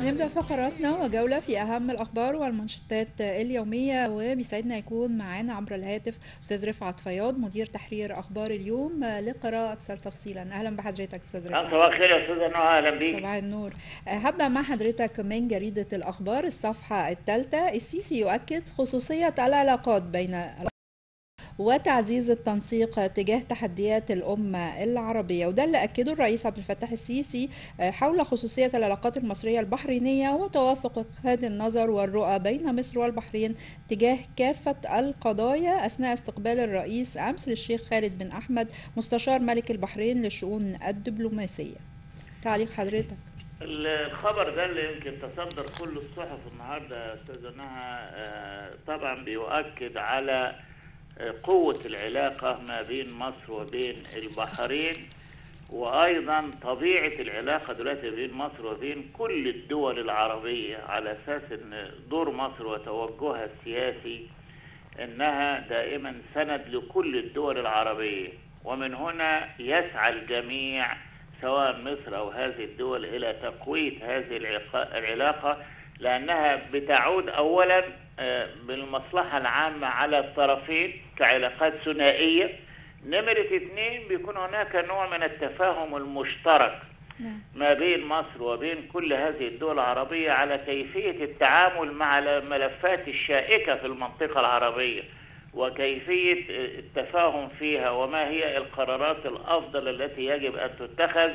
هنبدأ فقراتنا وجولة في أهم الأخبار والمنشطات اليومية، وبيسعدنا يكون معانا عبر الهاتف أستاذ رفعت فياض مدير تحرير أخبار اليوم لقراءة أكثر تفصيلا. أهلا بحضرتك أستاذ رفعت. صباح الخير يا أستاذة نهى، أهلا بيك. صباح النور. هبدأ مع حضرتك من جريدة الأخبار الصفحة الثالثة. السيسي يؤكد خصوصية العلاقات بين وتعزيز التنسيق تجاه تحديات الأمة العربية، وده اللي أكده الرئيس عبد الفتاح السيسي حول خصوصية العلاقات المصرية البحرينية وتوافق وجهات النظر والرؤى بين مصر والبحرين تجاه كافة القضايا أثناء استقبال الرئيس أمس للشيخ خالد بن أحمد مستشار ملك البحرين للشؤون الدبلوماسية. تعليق حضرتك؟ الخبر ده اللي يمكن تصدر كل الصحف النهارده يا أستاذة نهى طبعا بيؤكد على قوة العلاقة ما بين مصر وبين البحرين، وأيضا طبيعة العلاقة دلوقتي بين مصر وبين كل الدول العربية، على أساس أن دور مصر وتوجهها السياسي أنها دائما سند لكل الدول العربية، ومن هنا يسعى الجميع سواء مصر أو هذه الدول إلى تقوية هذه العلاقة، لأنها بتعود أولا بالمصلحة العامة على الطرفين كعلاقات ثنائية. نمرة 2 بيكون هناك نوع من التفاهم المشترك ما بين مصر وبين كل هذه الدول العربية على كيفية التعامل مع الملفات الشائكة في المنطقة العربية وكيفية التفاهم فيها، وما هي القرارات الأفضل التي يجب أن تتخذ،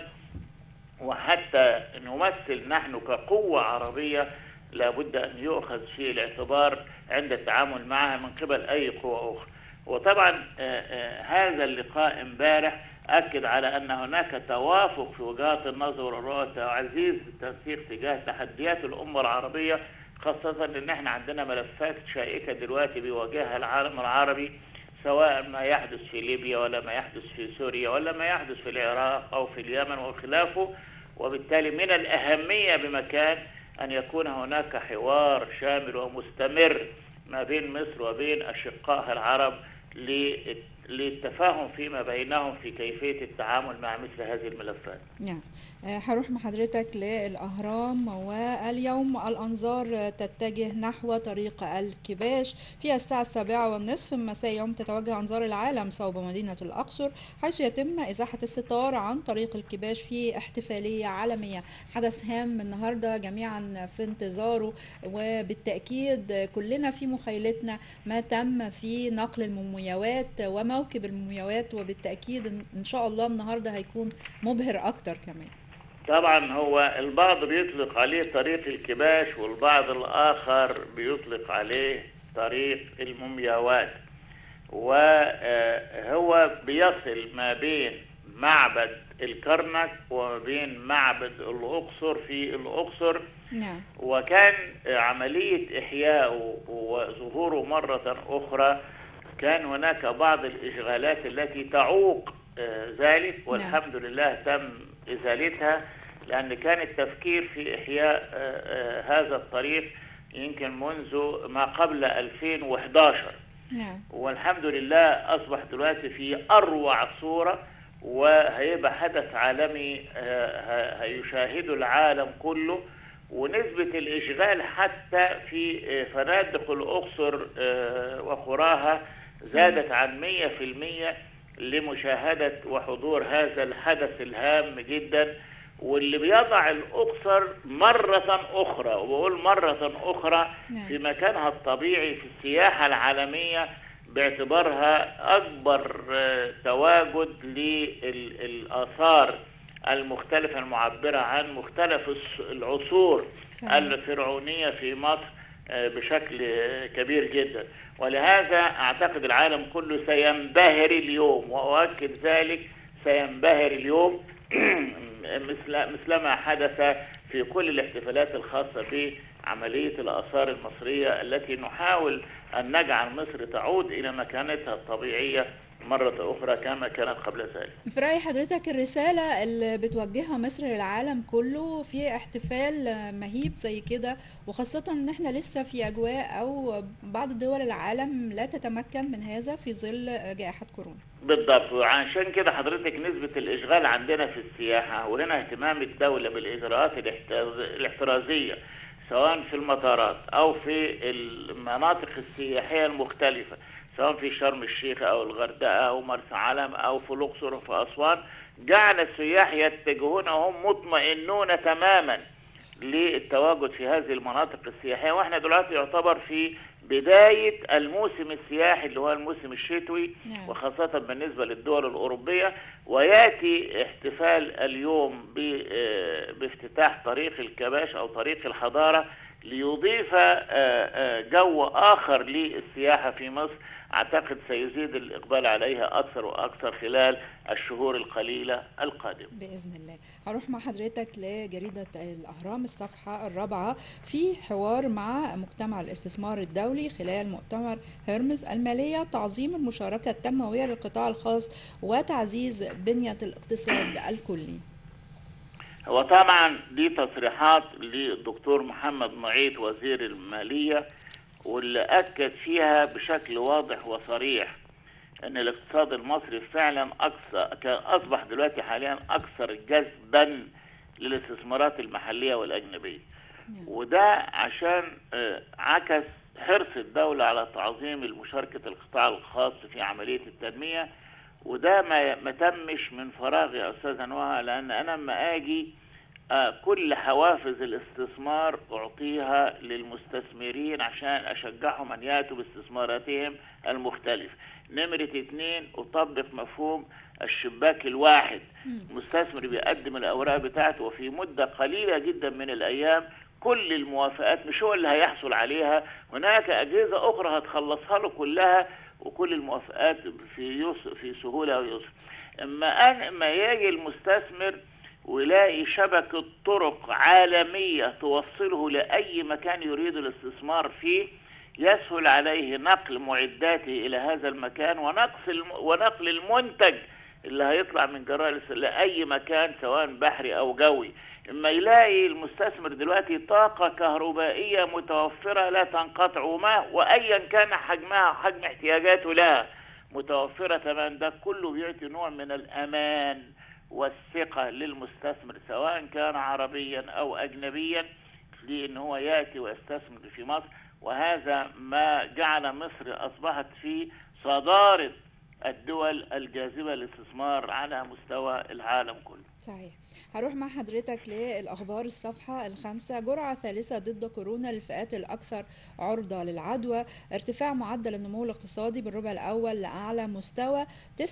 وحتى نمثل نحن كقوة عربية لابد أن يؤخذ في الاعتبار عند التعامل معها من قبل أي قوة أخرى. وطبعا هذا اللقاء امبارح أكد على أن هناك توافق في وجهات النظر والرؤى وتعزيز التنسيق تجاه تحديات الأمة العربية، خاصة أن احنا عندنا ملفات شائكة دلوقتي بيواجهها العالم العربي، سواء ما يحدث في ليبيا ولا ما يحدث في سوريا ولا ما يحدث في العراق أو في اليمن وخلافه. وبالتالي من الأهمية بمكان أن يكون هناك حوار شامل ومستمر ما بين مصر وبين أشقائها العرب للتفاهم فيما بينهم في كيفية التعامل مع مثل هذه الملفات. نعم. هروح مع حضرتك للأهرام، واليوم الأنظار تتجه نحو طريق الكباش. في الساعة 7:30 مساء يوم تتوجه أنظار العالم صوب مدينة الأقصر، حيث يتم إزاحة الستار عن طريق الكباش في احتفالية عالمية. حدث هام النهاردة جميعا في انتظاره، وبالتأكيد كلنا في مخيلتنا ما تم في نقل المومياوات وموكب المومياوات، وبالتأكيد إن شاء الله النهاردة هيكون مبهر أكتر كمان. طبعا هو البعض بيطلق عليه طريق الكباش والبعض الآخر بيطلق عليه طريق المومياوات، وهو بيصل ما بين معبد الكرنك وبين معبد الأقصر في الأقصر. نعم. وكان عملية إحياء وظهوره مرة أخرى كان هناك بعض الإشغالات التي تعوق ذلك، والحمد لله تم إزالتها، لأن كان التفكير في إحياء هذا الطريق يمكن منذ ما قبل 2011. نعم. والحمد لله أصبح دلوقتي في أروع صورة، وهيبقى حدث عالمي هيشاهده العالم كله. ونسبة الإشغال حتى في فنادق الأقصر وقراها زادت عن 100% لمشاهدة وحضور هذا الحدث الهام جدا، واللي بيضع الأقصر مرة أخرى، وبقول مرة أخرى، في مكانها الطبيعي في السياحة العالمية، باعتبارها أكبر تواجد للآثار المختلفة المعبرة عن مختلف العصور الفرعونية في مصر بشكل كبير جدا. ولهذا أعتقد العالم كله سينبهر اليوم، وأؤكد ذلك، سينبهر اليوم مثلما حدث في كل الاحتفالات الخاصة بعملية الآثار المصرية التي نحاول أن نجعل مصر تعود إلى مكانتها الطبيعية مرة أخرى كما كانت قبل ذلك. في رأي حضرتك الرسالة اللي بتوجهها مصر للعالم كله في احتفال مهيب زي كده، وخاصة ان احنا لسه في اجواء او بعض دول العالم لا تتمكن من هذا في ظل جائحة كورونا؟ بالضبط، وعشان كده حضرتك نسبة الإشغال عندنا في السياحة، وهنا اهتمام الدولة بالإجراءات الاحترازية سواء في المطارات أو في المناطق السياحية المختلفة، سواء في شرم الشيخ أو الغردقة أو مرسى علم أو في الأقصر وفي أسوان، جعل السياح يتجهون وهم مطمئنون تماما للتواجد في هذه المناطق السياحية. واحنا دلوقتي يعتبر في بداية الموسم السياحي اللي هو الموسم الشتوي، وخاصة بالنسبة للدول الأوروبية، ويأتي احتفال اليوم بافتتاح طريق الكباش أو طريق الحضارة ليضيف جو آخر للسياحة في مصر. أعتقد سيزيد الإقبال عليها أكثر وأكثر خلال الشهور القليلة القادمة بإذن الله. هروح مع حضرتك لجريدة الأهرام الصفحة الرابعة في حوار مع مجتمع الاستثمار الدولي خلال مؤتمر هرمز المالية، تعظيم المشاركة التنموية للقطاع الخاص وتعزيز بنية الاقتصاد الكلي. هو طبعا دي تصريحات للدكتور محمد معيط وزير المالية، واللي أكد فيها بشكل واضح وصريح أن الاقتصاد المصري فعلا أصبح دلوقتي حاليا أكثر جذبا للاستثمارات المحلية والأجنبية، وده عشان عكس حرص الدولة على تعظيم المشاركة القطاع الخاص في عملية التنمية. وده ما تمش من فراغ يا أستاذة نوها، لأن أنا لما أجي كل حوافز الاستثمار أعطيها للمستثمرين عشان أشجعهم أن يأتوا باستثماراتهم المختلفة. نمرة 2، أطبق مفهوم الشباك الواحد، مستثمر بيقدم الأوراق بتاعته وفي مدة قليلة جدا من الأيام كل الموافقات مش هو اللي هيحصل عليها، هناك أجهزة أخرى هتخلصها له كلها، وكل الموافقات في سهولة ويسر. أما يجي المستثمر ويلاقي شبكة طرق عالمية توصله لأي مكان يريد الاستثمار فيه، يسهل عليه نقل معداته إلى هذا المكان ونقل المنتج اللي هيطلع من جراء لأي مكان سواء بحري أو جوي. اما يلاقي المستثمر دلوقتي طاقة كهربائية متوفرة لا تنقطع وأيا كان حجمها حجم احتياجاته لها متوفرة تمام، ده كله بيعطي نوع من الأمان والثقة للمستثمر سواء كان عربيا أو أجنبيا لأن هو يأتي ويستثمر في مصر. وهذا ما جعل مصر أصبحت في صدارة الدول الجاذبة للاستثمار على مستوى العالم كله. صحيح. هروح مع حضرتك للأخبار الصفحة الخامسة، جرعة ثالثة ضد كورونا للفئات الأكثر عرضة للعدوى، ارتفاع معدل النمو الاقتصادي بالربع الأول لأعلى مستوى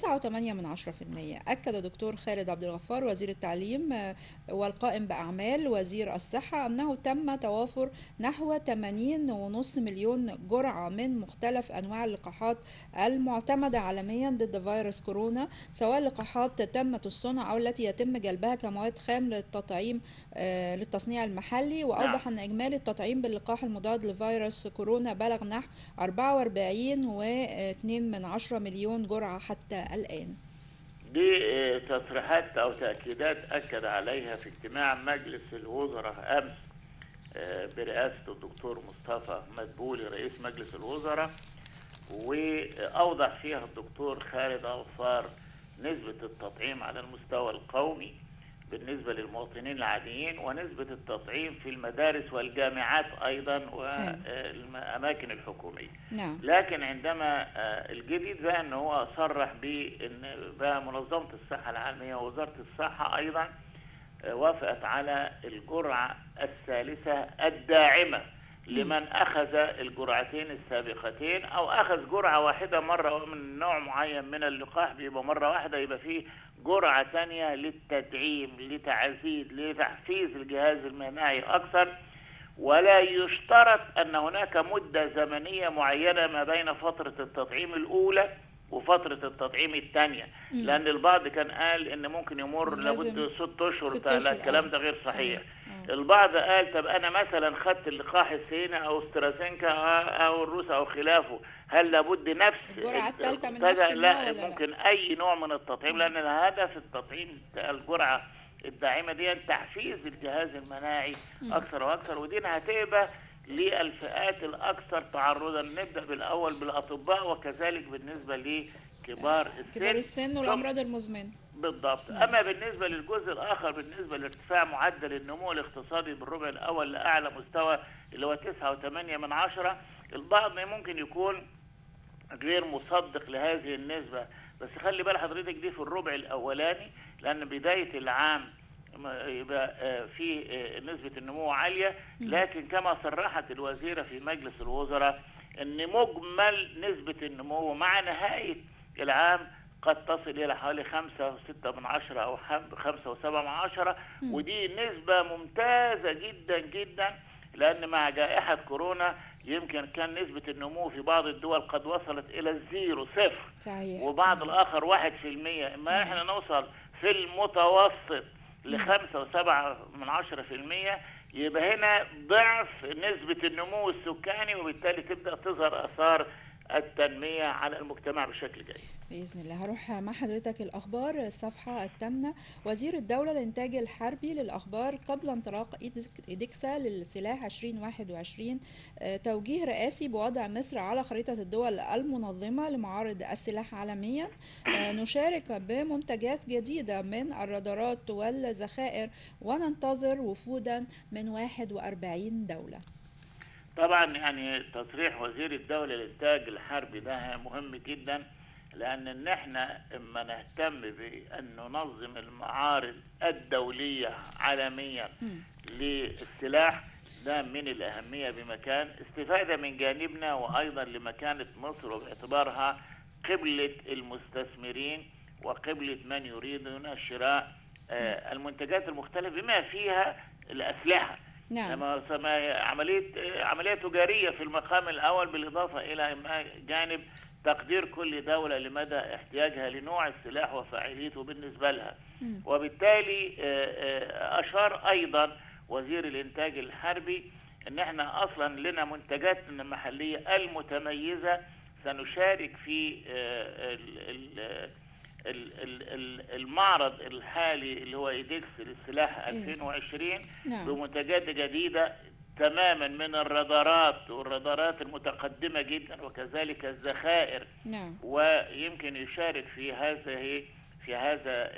9.8%. أكد دكتور خالد عبد الغفار وزير التعليم والقائم بأعمال وزير الصحة أنه تم توافر نحو 80.5 مليون جرعة من مختلف أنواع اللقاحات المعتمدة عالميا ضد فيروس كورونا، سواء لقاحات تمت الصنع أو التي يتم جلبها كمواد خام للتطعيم للتصنيع المحلي. وأوضح أن إجمالي التطعيم باللقاح المضاد لفيروس كورونا بلغ نحو 44.2 مليون جرعة حتى الآن. دي تصريحات أو تأكيدات أكد عليها في اجتماع مجلس الوزراء أمس برئاسة الدكتور مصطفى مدبولي رئيس مجلس الوزراء، وأوضح فيها الدكتور خالد غفار نسبة التطعيم على المستوى القومي بالنسبة للمواطنين العاديين، ونسبة التطعيم في المدارس والجامعات أيضا والأماكن الحكومية. نعم. لكن عندما الجديد بقى أنه هو صرح بأن بقى منظمة الصحة العالمية ووزارة الصحة أيضا وافقت على الجرعة الثالثة الداعمة لمن أخذ الجرعتين السابقتين أو أخذ جرعة واحدة مرة من نوع معين من اللقاح، بيبقى مرة واحدة يبقى فيه جرعة ثانية للتدعيم لتحفيز الجهاز المناعي أكثر. ولا يشترط أن هناك مدة زمنية معينة ما بين فترة التطعيم الأولى وفترة التطعيم الثانية، لأن البعض كان قال إن ممكن يمر لابد 6 أشهر. لا، الكلام ده غير صحيح. البعض قال طب أنا مثلا خدت اللقاح الصيني أو استرازينكا أو الروس أو خلافه، هل لابد نفس الجرعة الثالثة من نفس النوع لا، ممكن أي نوع من التطعيم، لأن الهدف التطعيم الجرعة الداعمة دي تحفيز الجهاز المناعي أكثر وأكثر، ودي هتبقى للفئات الأكثر تعرضا. نبدأ بالأول بالأطباء، وكذلك بالنسبة لكبار السن والأمراض المزمنة. بالضبط. أما بالنسبة للجزء الآخر، بالنسبة لارتفاع معدل النمو الاقتصادي بالربع الأول لأعلى مستوى اللي هو 9.8، البعض ممكن يكون غير مصدق لهذه النسبة، بس خلي بال حضرتك دي في الربع الأولاني، لأن بداية العام يبقى في نسبة النمو عالية، لكن كما صرحت الوزيرة في مجلس الوزراء أن مجمل نسبة النمو مع نهاية العام قد تصل إلى حوالي 5.6 أو 5.7، ودي نسبة ممتازة جدا جدا، لأن مع جائحة كورونا يمكن كان نسبة النمو في بعض الدول قد وصلت إلى 0 صحيح. وبعض الآخر 1%. إما إحنا نوصل في المتوسط ل5.7%، يبقى هنا ضعف نسبة النمو السكاني، وبالتالي تبدأ تظهر آثار التنمية على المجتمع بشكل جيد. بإذن الله. هروح مع حضرتك الأخبار الصفحة 8. وزير الدولة للإنتاج الحربي للأخبار قبل انطلاق إيدكسا للسلاح 2021 توجيه رئاسي بوضع مصر على خريطة الدول المنظمة لمعارض السلاح عالميا. نشارك بمنتجات جديدة من الرادارات والذخائر، وننتظر وفودا من 41 دولة. طبعا يعني تصريح وزير الدولة للإنتاج الحربي ده مهم جدا، لأن احنا اما نهتم بأن ننظم المعارض الدولية عالميا للسلاح، ده من الأهمية بمكان، استفادة من جانبنا وأيضا لمكانة مصر، وباعتبارها قبلة المستثمرين وقبلة من يريدون شراء المنتجات المختلفة بما فيها الأسلحة. نعم. عملية تجارية في المقام الأول، بالإضافة إلى جانب تقدير كل دولة لمدى احتياجها لنوع السلاح وفاعليته بالنسبة لها. وبالتالي أشار أيضا وزير الإنتاج الحربي أن احنا أصلا لنا منتجات محلية المتميزة، سنشارك في المعرض الحالي اللي هو إيدكس للسلاح 2020 بمنتجات جديدة تماما من الرادارات والرادارات المتقدمة جدا، وكذلك الذخائر. ويمكن يشارك في هذا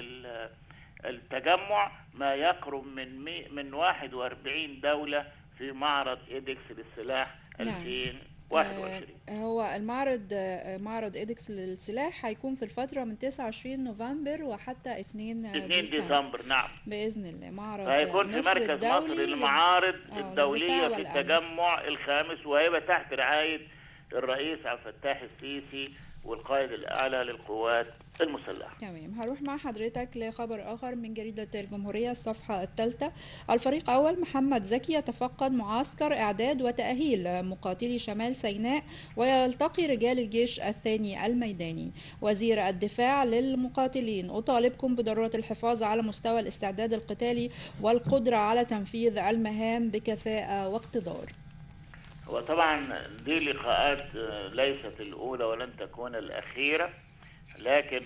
التجمع ما يقرب من 41 دولة في معرض إيدكس للسلاح 2021. هو معرض إيدكس للسلاح هيكون في الفترة من 29 نوفمبر وحتى 2 ديسمبر. نعم، بإذن الله. معرض هيكون في مركز مصر للمعارض الدولية في التجمع الخامس، وهيبقى تحت رعاية الرئيس عبد الفتاح السيسي والقائد الأعلى للقوات المسلحة. تمام. هروح مع حضرتك لخبر آخر من جريدة الجمهورية الصفحة 3. الفريق أول محمد زكي يتفقد معسكر إعداد وتأهيل مقاتلي شمال سيناء، ويلتقي رجال الجيش الثاني الميداني. وزير الدفاع للمقاتلين: أطالبكم بضرورة الحفاظ على مستوى الاستعداد القتالي والقدرة على تنفيذ المهام بكفاءة واقتدار. وطبعا دي لقاءات ليست الأولى ولن تكون الأخيرة، لكن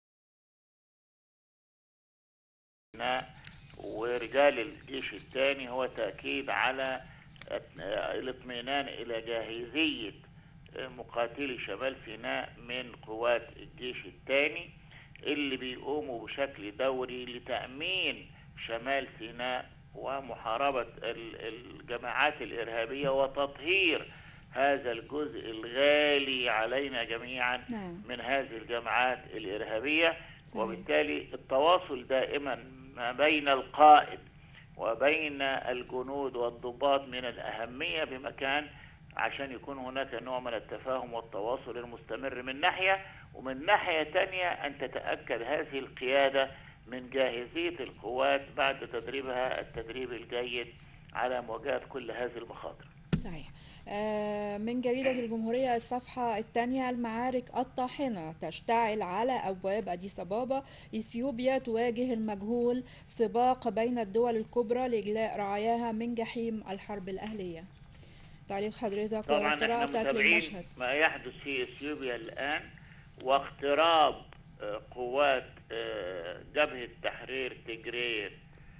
ورجال الجيش الثاني هو تأكيد على الاطمئنان إلى جاهزية مقاتلي شمال سيناء من قوات الجيش الثاني اللي بيقوموا بشكل دوري لتأمين شمال سيناء ومحاربة الجماعات الإرهابية وتطهير هذا الجزء الغالي علينا جميعا من هذه الجماعات الإرهابية. وبالتالي التواصل دائما ما بين القائد وبين الجنود والضباط من الأهمية بمكان، عشان يكون هناك نوع من التفاهم والتواصل المستمر من ناحية، ومن ناحية تانية أن تتأكد هذه القيادة من جاهزية القوات بعد تدريبها التدريب الجيد على مواجهة كل هذه المخاطر. صحيح. من جريدة الجمهورية الصفحة الثانية: المعارك الطاحنة تشتعل على أبواب أديس أبابا، إثيوبيا تواجه المجهول، سباق بين الدول الكبرى لإجلاء رعاياها من جحيم الحرب الأهلية. تعليق حضرتك طبعا احنا وقراءتك متابعين للمشهد. ما يحدث في اثيوبيا الان، واقتراب قوات جبهة تحرير تجرير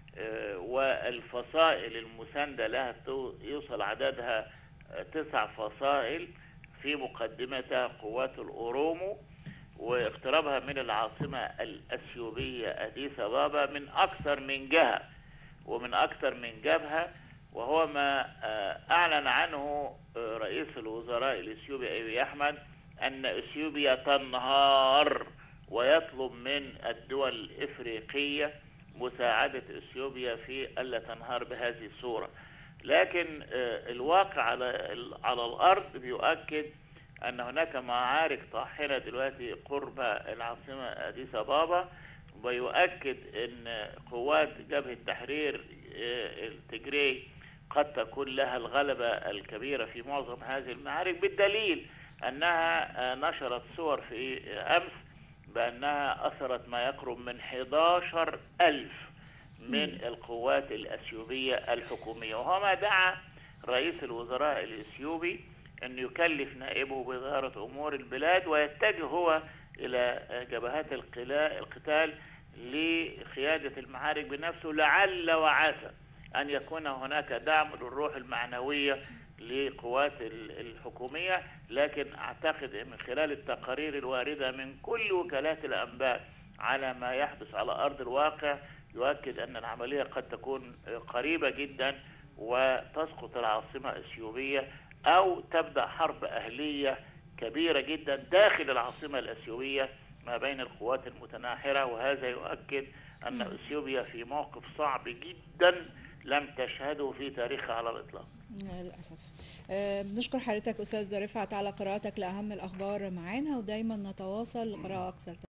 والفصائل المساندة لها يوصل عددها 9 فصائل، في مقدمتها قوات الأورومو، واقترابها من العاصمة الأثيوبية أديس أبابا من أكثر من جهة ومن أكثر من جبهة، وهو ما أعلن عنه رئيس الوزراء الإثيوبي أبي أحمد أن إثيوبيا تنهار، ويطلب من الدول الإفريقية مساعدة إثيوبيا في ألا تنهار بهذه الصورة. لكن الواقع على الأرض بيؤكد أن هناك معارك طاحنة دلوقتي قرب العاصمة أديس أبابا، ويؤكد أن قوات جبهة تحرير التجري قد تكون لها الغلبة الكبيرة في معظم هذه المعارك، بالدليل أنها نشرت صور في أمس بأنها أثرت ما يقرب من 11,000 من القوات الأثيوبية الحكومية، وهو ما دعا رئيس الوزراء الإثيوبي أن يكلف نائبه بإدارة أمور البلاد ويتجه هو إلى جبهات القتال لقيادة المعارك بنفسه، لعل وعسى أن يكون هناك دعم للروح المعنوية لقوات الحكومية. لكن أعتقد من خلال التقارير الواردة من كل وكالات الأنباء على ما يحدث على أرض الواقع يؤكد أن العملية قد تكون قريبة جدا، وتسقط العاصمة الأثيوبية أو تبدأ حرب أهلية كبيرة جدا داخل العاصمة الأثيوبية ما بين القوات المتناحرة، وهذا يؤكد أن أثيوبيا في موقف صعب جدا لم تشهده في تاريخها على الإطلاق. للأسف. بنشكر حضرتك أستاذ رفعت على قراءتك لأهم الأخبار معانا، ودايما نتواصل لقراءة أكثر.